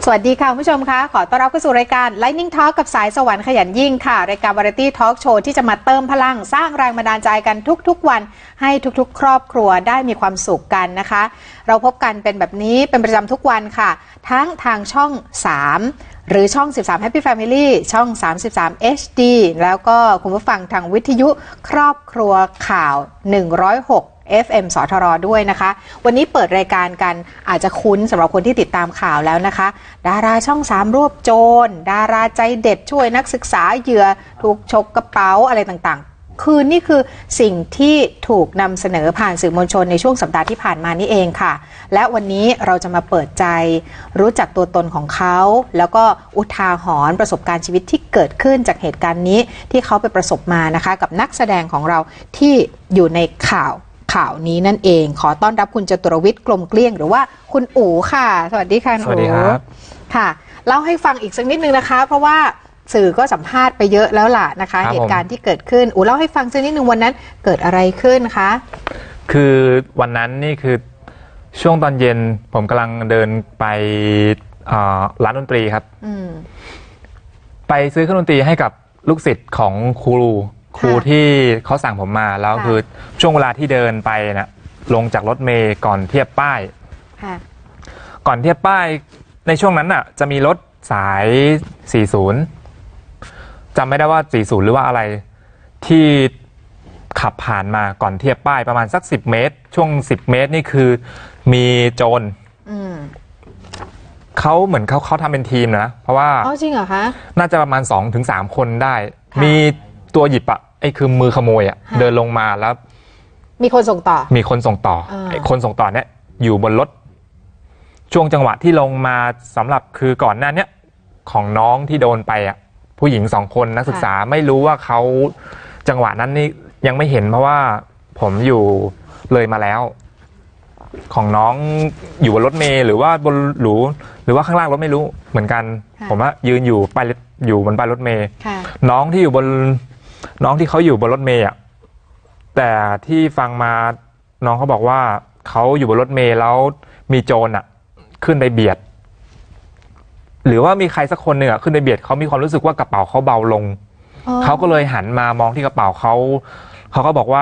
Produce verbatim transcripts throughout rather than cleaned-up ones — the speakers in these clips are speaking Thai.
สวัสดีค่ะคุณผู้ชมคะขอต้อนรับเข้าสู่รายการ Lightning Talk กับสายสวรรค์ขยันยิ่งค่ะรายการ Variety Talk Show ที่จะมาเติมพลังสร้างแรงบันดาลใจกันทุกๆวันให้ทุกๆครอบครัวได้มีความสุขกันนะคะเราพบกันเป็นแบบนี้เป็นประจำทุกวันค่ะทั้งทางช่องสามหรือช่องสิบสาม Happy Family ช่องสามสิบสาม เอช ดี แล้วก็คุณผู้ฟังทางวิทยุครอบครัวข่าวหนึ่งศูนย์หกเอฟ เอ็ม สทรด้วยนะคะวันนี้เปิดรายการกันอาจจะคุ้นสำหรับคนที่ติดตามข่าวแล้วนะคะดาราช่องสามรวบโจรดาราใจเด็ดช่วยนักศึกษาเหยื่อถูกฉกกระเป๋าอะไรต่างๆคือนี่คือสิ่งที่ถูกนำเสนอผ่านสื่อมวลชนในช่วงสัปดาห์ที่ผ่านมานี่เองค่ะและวันนี้เราจะมาเปิดใจรู้จักตัวตนของเขาแล้วก็อุทาหรณ์ประสบการณ์ชีวิตที่เกิดขึ้นจากเหตุการณ์นี้ที่เขาไปประสบมานะคะกับนักแสดงของเราที่อยู่ในข่าวข่าวนี้นั่นเองขอต้อนรับคุณจตุรวิทย์กลมเกลี้ยงหรือว่าคุณอู๋ค่ะสวัสดีค่ะสวัสดีครับค่ะเล่าให้ฟังอีกสักนิดนึงนะคะเพราะว่าสื่อก็สัมภาษณ์ไปเยอะแล้วล่ะนะคะเหตุการณ์ที่เกิดขึ้นอู๋เล่าให้ฟังสักนิดนึงวันนั้นเกิดอะไรขึ้นคะคือวันนั้นนี่คือช่วงตอนเย็นผมกำลังเดินไปร้านดนตรีครับไปซื้อเครื่องดนตรีให้กับลูกศิษย์ของครูครูที่เขาสั่งผมมาแล้วคือช่วงเวลาที่เดินไปนะลงจากรถเมล์ก่อนเทียบป้ายก่อนเทียบป้ายในช่วงนั้นน่ะจะมีรถสายสี่สิบจำไม่ได้ว่าสี่สิบหรือว่าอะไรที่ขับผ่านมาก่อนเทียบป้ายประมาณสักสิบเมตรช่วงสิบเมตรนี่คือมีโจรเขาเหมือนเขาเขาทำเป็นทีมนะเพราะว่าอ๋อจริงเหรอคะน่าจะประมาณสองถึงสามคนได้มีตัวหยิบอะไอ้คือมือขโมยอ่ะเดินลงมาแล้วมีคนส่งต่อมีคนส่งต่อไอ้คนส่งต่อเนี่ยอยู่บนรถช่วงจังหวะที่ลงมาสำหรับคือก่อนหน้านี้ของน้องที่โดนไปอ่ะผู้หญิงสองคนนักศึกษาไม่รู้ว่าเขาจังหวะนั้นนี่ยังไม่เห็นเพราะว่าผมอยู่เลยมาแล้วของน้องอยู่บนรถเมล์หรือว่าบนหรูหรือว่าข้างล่างรถไม่รู้เหมือนกันผมว่ายืนอยู่ไปอยู่บนป้ายรถเมล์น้องที่อยู่บนน้องที่เขาอยู่บนรถเมล์อ่ะแต่ที่ฟังมาน้องเขาบอกว่าเขาอยู่บนรถเมล์แล้วมีโจรอ่ะขึ้นไปเบียดหรือว่ามีใครสักคนหนึ่งอ่ะขึ้นไปเบียดเขามีความรู้สึกว่ากระเป๋าเขาเบาลงเขาก็เลยหันมามองที่กระเป๋าเขาเขาก็บอกว่า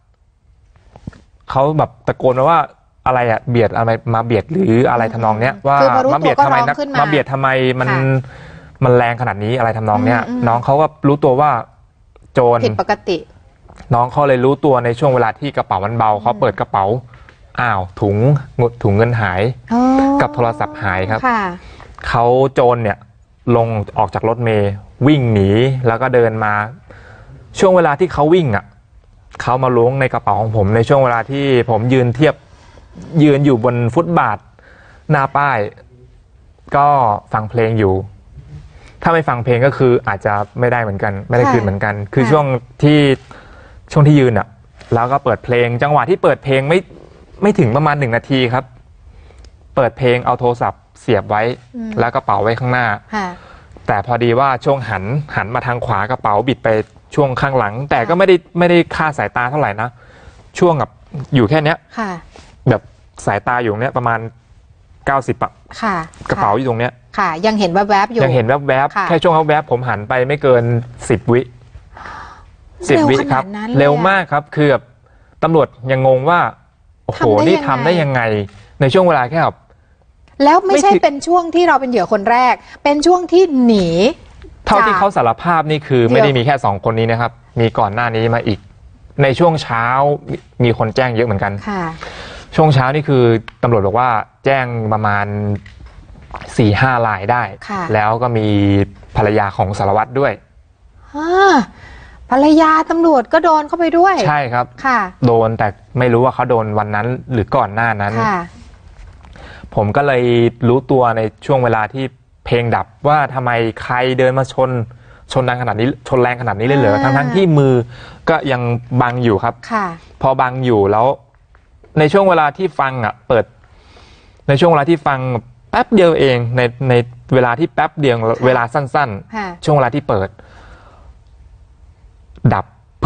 เขาแบบตะโกนว่าอะไรอ่ะเบียดอะไรมาเบียดหรืออะไรทำนองเนี้ยว่ามาเบียดทำไมนะมาเบียดทำไมมันมันแรงขนาดนี้อะไรทำนองเนี้ยน้องเขาก็รู้ตัวว่าโจรผิดปกติน้องเขาเลยรู้ตัวในช่วงเวลาที่กระเป๋ามันเบาเขาเปิดกระเป๋าอ้าวถุงถุงเงินหายกับโทรศัพท์หายครับเขาโจรเนี่ยลงออกจากรถเมล์วิ่งหนีแล้วก็เดินมาช่วงเวลาที่เขาวิ่งอ่ะเขามาล้วงในกระเป๋าของผมในช่วงเวลาที่ผมยืนเทียบยืนอยู่บนฟุตบาทหน้าป้ายก็ฟังเพลงอยู่ถ้าไม่ฟังเพลงก็คืออาจจะไม่ได้เหมือนกันไม่ได้คืนเหมือนกันคือช่วงที่ช่วงที่ยืนอ่ะแล้วก็เปิดเพลงจังหวะที่เปิดเพลงไม่ไม่ถึงประมาณหนึ่งนาทีครับเปิดเพลงเอาโทรศัพท์เสียบไว้แล้วกระเป๋าไว้ข้างหน้าแต่พอดีว่าช่วงหันหันมาทางขวากระเป๋าบิดไปช่วงข้างหลังแต่ก็ไม่ได้ไม่ได้คาดสายตาเท่าไหร่นะช่วงกับอยู่แค่เนี้ยแบบสายตาอยู่เนี้ยประมาณเก้าสิบอะกระเป๋าอยู่ตรงเนี้ยค่ะยังเห็นแวบๆอยู่ยังเห็นแวบๆแค่ช่วงแวบๆผมหันไปไม่เกินสิบวิสิบวิครับเร็วมากครับคือแบบตำรวจยังงงว่าโอ้โหนี่ทำได้ยังไงในช่วงเวลาแค่แบบแล้วไม่ใช่เป็นช่วงที่เราเป็นเหยื่อคนแรกเป็นช่วงที่หนีเท่าที่เขาสารภาพนี่คือไม่ได้มีแค่สองคนนี้นะครับมีก่อนหน้านี้มาอีกในช่วงเช้ามีคนแจ้งเยอะเหมือนกันช่วงเช้านี่คือตำรวจบอกว่าแจ้งประมาณสี่ห้ารายได้แล้วก็มีภรรยาของสารวัตรด้วยภรรยาตำรวจก็โดนเข้าไปด้วยใช่ครับโดนแต่ไม่รู้ว่าเขาโดนวันนั้นหรือก่อนหน้านั้นผมก็เลยรู้ตัวในช่วงเวลาที่เพลงดับว่าทำไมใครเดินมาชนชนแรงขนาดนี้ชนแรงขนาดนี้เลยเหรอทั้งทั้งที่มือก็ยังบังอยู่ครับพอบังอยู่แล้วในช่วงเวลาที่ฟังอ่ะเปิดในช่วงเวลาที่ฟังแป๊บเดียวเองในในเวลาที่แป๊บเดียวเวลาสั้นๆช่วงเวลาที่เปิดดับพึบ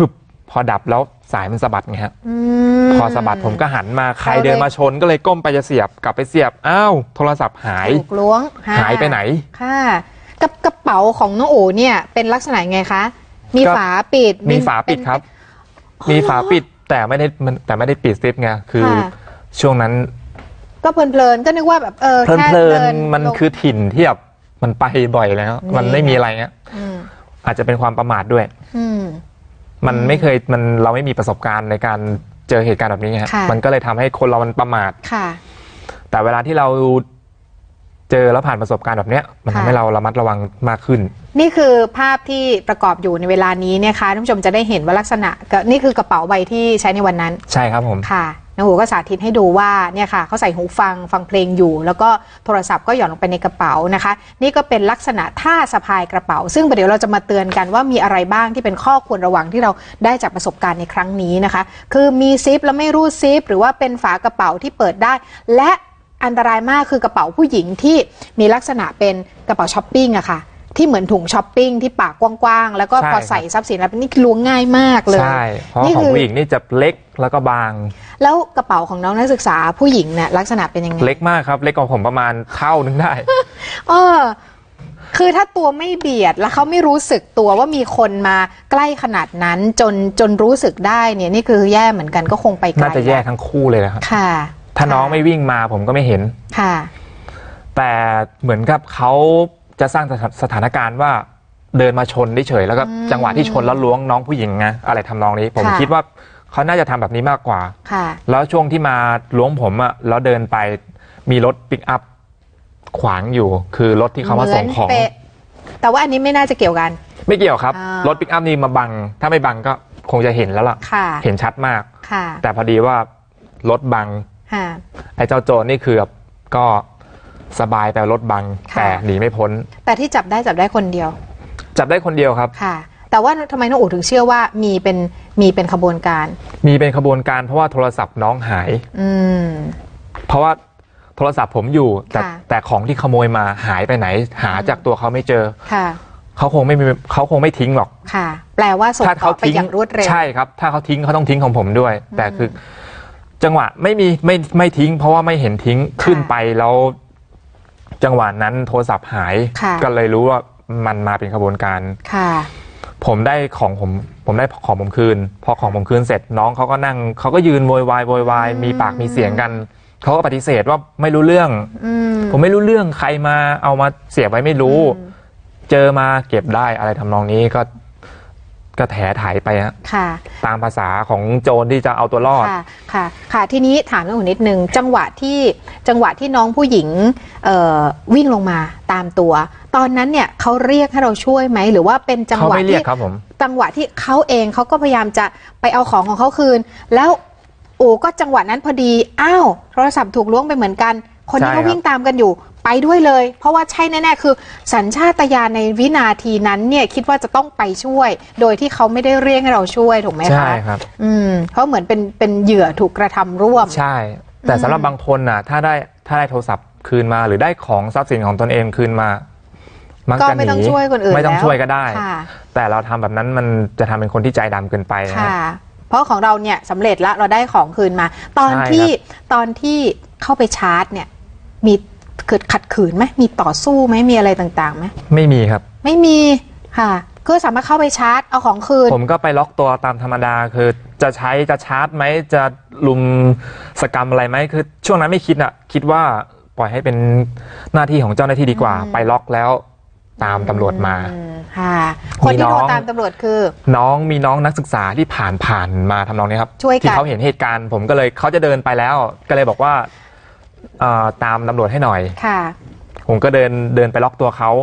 พอดับแล้วสายมันสะบัดไงฮะอืมพอสะบัดผมก็หันมาใครเดินมาชนก็เลยก้มไปจะเสียบกลับไปเสียบอ้าวโทรศัพท์หายถูกล้วงหายไปไหนค่ะกับกระเป๋าของน้องโอเนี่ยเป็นลักษณะไงคะมีฝาปิดมีฝาปิดครับมีฝาปิดแต่ไม่ได้แต่ไม่ได้ปิดซิปไงคือช่วงนั้นก็เพลินๆก็นึกว่าแบบเออแค่เดินมันคือถิ่นที่แบบมันไปบ่อยแล้วมันไม่มีอะไรเงี้ยอาจจะเป็นความประมาทด้วยมันไม่เคยมันเราไม่มีประสบการณ์ในการเจอเหตุการณ์แบบนี้ฮะมันก็เลยทำให้คนเรามันประมาทแต่เวลาที่เราเจอแล้วผ่านประสบการณ์แบบนี้มันทำให้เราระมัดระวังมากขึ้นนี่คือภาพที่ประกอบอยู่ในเวลานี้นะคะท่านผู้ชมจะได้เห็นว่าลักษณะนี่คือกระเป๋าใบที่ใช้ในวันนั้นใช่ครับผมค่ะน้องหูก็สาธิตให้ดูว่าเนี่ยค่ะเขาใส่หูฟังฟังเพลงอยู่แล้วก็โทรศัพท์ก็หย่อนลงไปในกระเป๋านะคะนี่ก็เป็นลักษณะท่าสะพายกระเป๋าซึ่งเดี๋ยวเราจะมาเตือนกันว่ามีอะไรบ้างที่เป็นข้อควรระวังที่เราได้จากประสบการณ์ในครั้งนี้นะคะคือมีซิปแล้วไม่รูดซิปหรือว่าเป็นฝากระเป๋าที่เปิดได้และอันตรายมากคือกระเป๋าผู้หญิงที่มีลักษณะเป็นกระเป๋าช้อปปิ้งอะค่ะที่เหมือนถุงช้อปปิ้งที่ปากกว้างๆแล้วก็พอใส่ทรัพย์สินแล้วนี่ล้วงง่ายมากเลยใช่เพราะของผู้หญิงนี่จะเล็กแล้วก็บางแล้วกระเป๋าของน้องนักศึกษาผู้หญิงเนี่ยลักษณะเป็นยังไงเล็กมากครับเล็กกว่าผมประมาณเท่านึงได้เออคือถ้าตัวไม่เบียดแล้วเขาไม่รู้สึกตัวว่ามีคนมาใกล้ขนาดนั้นจนจนรู้สึกได้เนี่ยนี่คือแย่เหมือนกันก็คงไปไกลน่าจะแย่ทั้งคู่เลยนะครับค่ะถ้าน้องไม่วิ่งมาผมก็ไม่เห็นค่ะแต่เหมือนกับเขาจะสร้างสถานการณ์ว่าเดินมาชนได้เฉยแล้วก็จังหวะที่ชนแล้วล้วงน้องผู้หญิงไงอะไรทำนองนี้ผมคิดว่าเขาน่าจะทำแบบนี้มากกว่าแล้วช่วงที่มาล้วงผมอะแล้วเดินไปมีรถปิกอัพขวางอยู่คือรถที่เขามาส่งของแต่ว่าอันนี้ไม่น่าจะเกี่ยวกันไม่เกี่ยวครับรถปิกอัพนี่มาบังถ้าไม่บังก็คงจะเห็นแล้วล่ะเห็นชัดมากแต่พอดีว่ารถบังไอ้เจ้าโจรนี่คือก็สบายแต่รถบังแต่หนีไม่พ้นแต่ที่จับได้จับได้คนเดียวจับได้คนเดียวครับค่ะแต่ว่าทำไมน้องอู๋ถึงเชื่อว่ามีเป็นมีเป็นขบวนการมีเป็นขบวนการเพราะว่าโทรศัพท์น้องหายอืมเพราะว่าโทรศัพท์ผมอยู่แต่แต่ของที่ขโมยมาหายไปไหนหาจากตัวเขาไม่เจอค่ะเขาคงไม่เขาคงไม่ทิ้งหรอกค่ะแปลว่าส่งต่อไปอย่างรวดเร็วใช่ครับถ้าเขาทิ้งเขาต้องทิ้งของผมด้วยแต่คือจังหวะไม่มีไม่ไม่ทิ้งเพราะว่าไม่เห็นทิ้งขึ้นไปแล้วจังหวะนั้นโทรศัพท์หายก็เลยรู้ว่ามันมาเป็นขบวนการค่ะผมได้ของผมผมได้ของผมคืนพอของผมคืนเสร็จน้องเขาก็นั่งเขาก็ยืนโวยวายโวยวายมีปากมีเสียงกันเขาก็ปฏิเสธว่าไม่รู้เรื่องผมไม่รู้เรื่องใครมาเอามาเสียบไว้ไม่รู้เจอมาเก็บได้อะไรทำนองนี้ก็ก็แถถ่ายไปฮะตามภาษาของโจรที่จะเอาตัวรอดค่ะค่ะค่ะทีนี้ถามน้องนิดนึงจังหวะที่จังหวะที่น้องผู้หญิงวิ่งลงมาตามตัวตอนนั้นเนี่ยเขาเรียกให้เราช่วยไหมหรือว่าเป็นจังหวะที่จังหวะที่เขาเองเขาก็พยายามจะไปเอาของของเขาคืนแล้วโอ้ก็จังหวะนั้นพอดีอ้าวโทรศัพท์ถูกล้วงไปเหมือนกันคนที่เขาวิ่งตามกันอยู่ไปด้วยเลยเพราะว่าใช่แน่ๆคือสัญชาตญาณในวินาทีนั้นเนี่ยคิดว่าจะต้องไปช่วยโดยที่เขาไม่ได้เรียกให้เราช่วยถูกไหมคะใช่ครับอืมเพราะเหมือนเป็นเป็นเหยื่อถูกกระทำร่วมใช่แต่สำหรับบางคนน่ะถ้าได้ถ้าได้โทรศัพท์คืนมาหรือได้ของทรัพย์สินของตนเองคืนมาก็ไม่ต้องช่วยคนอื่นไม่ต้องช่วยก็ได้แต่เราทำแบบนั้นมันจะทำเป็นคนที่ใจดำเกินไปค่ะเพราะของเราเนี่ยสำเร็จแล้วเราได้ของคืนมาตอนที่ตอนที่เข้าไปชาร์จเนี่ยมีเกิดขัดขืนไหมมีต่อสู้ไหมมีอะไรต่างๆไหมไม่มีครับไม่มีค่ะก็สามารถเข้าไปชาร์จเอาของคืนผมก็ไปล็อกตัวตามธรรมดาคือจะใช้จะชาร์จไหมจะลุมสกรรมอะไรไหมคือช่วงนั้นไม่คิดอะคิดว่าปล่อยให้เป็นหน้าที่ของเจ้าหน้าที่ดีกว่าไปล็อกแล้วตามตำรวจมาค่ะคนที่โทรตามตำรวจคือน้องมีน้องนักศึกษาที่ผ่านผ่านมาทำนองนี้ครับช่วยกันที่เขาเห็นเหตุการณ์ผมก็เลยเขาจะเดินไปแล้วก็เลยบอกว่าตามตำรวจให้หน่อยค่ะผมก็เดินเดินไปล็อกตัวเขา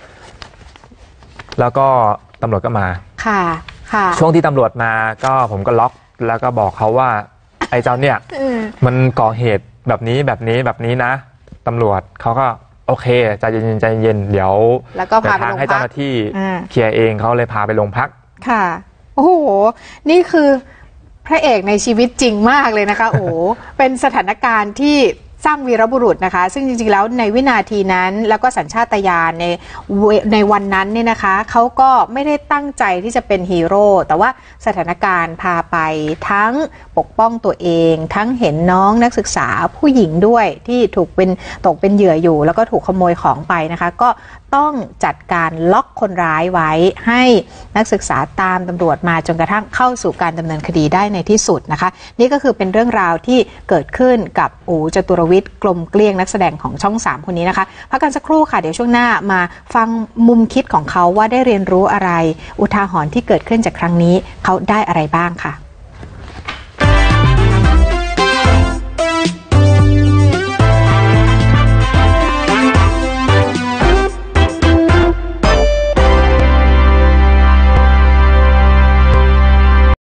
แล้วก็ตำรวจก็มาค่ะค่ะช่วงที่ตำรวจมาก็ผมก็ล็อกแล้วก็บอกเขาว่าไอ้เจ้าเนี่ยมันก่อเหตุแบบนี้แบบนี้แบบนี้นะตำรวจเขาก็โอเคใจเย็นใจเย็นเดี๋ยวแล้วก็พาไปทางให้เจ้าหน้าที่เคลียร์เองเขาเลยพาไปโรงพักค่ะโอ้โหนี่คือพระเอกในชีวิตจริงมากเลยนะคะโอ้เป็นสถานการณ์ที่สร้างวีรบุรุษนะคะซึ่งจริงๆแล้วในวินาทีนั้นแล้วก็สัญชาตญาณในในวันนั้นเนี่ยนะคะเขาก็ไม่ได้ตั้งใจที่จะเป็นฮีโร่แต่ว่าสถานการณ์พาไปทั้งปกป้องตัวเองทั้งเห็นน้องนักศึกษาผู้หญิงด้วยที่ถูกเป็นตกเป็นเหยื่ออยู่แล้วก็ถูกขโมยของไปนะคะก็ต้องจัดการล็อกคนร้ายไว้ให้นักศึกษาตามตำรวจมาจนกระทั่งเข้าสู่การดำเนินคดีได้ในที่สุดนะคะนี่ก็คือเป็นเรื่องราวที่เกิดขึ้นกับอู๋จตุรวิทย์กลมเกลี้ยงนักแสดงของช่องสามคนนี้นะคะพักกันสักครู่ค่ะเดี๋ยวช่วงหน้ามาฟังมุมคิดของเขาว่าได้เรียนรู้อะไรอุทาหรณ์ที่เกิดขึ้นจากครั้งนี้เขาได้อะไรบ้างค่ะ